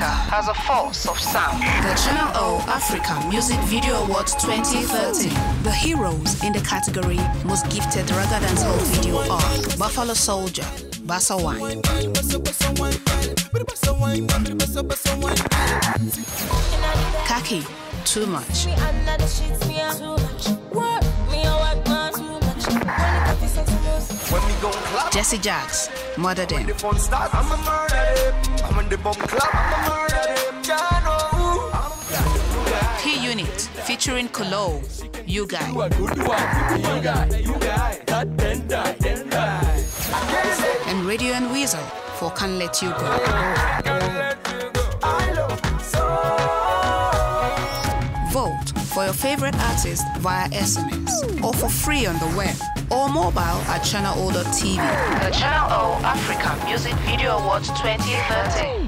has a force of sound. The Channel O Africa Music Video Awards 2013. The heroes in the category Most Gifted Raga Dancehall Video are Buffalo Soldier, Bassa Wine. Kaki, Too Much. Jesse Jacks, Murder Them. Key Unit featuring Kolo, You Guy. And Radio and Weasel for Can't Let You Go. Vote for your favorite artist via SMS or for free on the web or mobile at channelo.tv. The Channel O Africa Music Video Awards 2013.